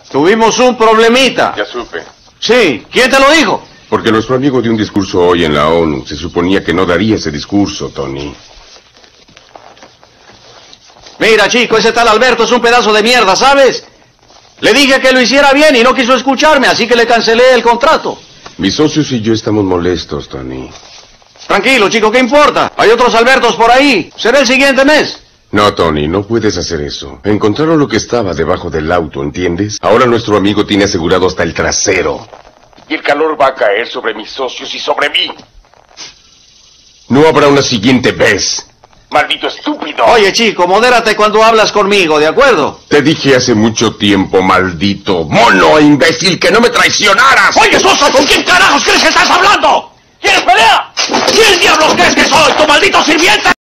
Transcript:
Tuvimos un problemita. Ya supe. Sí, ¿quién te lo dijo? Porque nuestro amigo dio un discurso hoy en la ONU. Se suponía que no daría ese discurso, Tony. Mira, chico, ese tal Alberto es un pedazo de mierda, ¿sabes? Le dije que lo hiciera bien y no quiso escucharme, así que le cancelé el contrato. Mis socios y yo estamos molestos, Tony. Tranquilo, chico, ¿qué importa? Hay otros Albertos por ahí. Será el siguiente mes. No, Tony, no puedes hacer eso. Encontraron lo que estaba debajo del auto, ¿entiendes? Ahora nuestro amigo tiene asegurado hasta el trasero. Y el calor va a caer sobre mis socios y sobre mí. No habrá una siguiente vez. ¡Maldito estúpido! Oye, chico, modérate cuando hablas conmigo, ¿de acuerdo? Te dije hace mucho tiempo, maldito mono e imbécil, que no me traicionaras. Oye, Sosa, ¿con quién carajos crees que estás hablando? ¿Quieres pelea? ¿Quién diablos crees que soy, tu maldito sirviente?